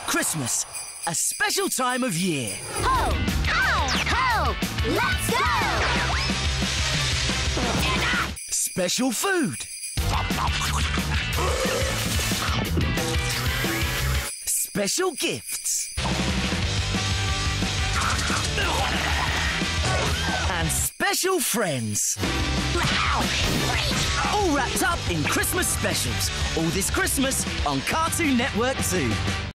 Christmas, a special time of year. Ho, ho, ho! Let's go! Special food. Special gifts. And special friends. All wrapped up in Christmas specials. All this Christmas on Cartoon Network 2.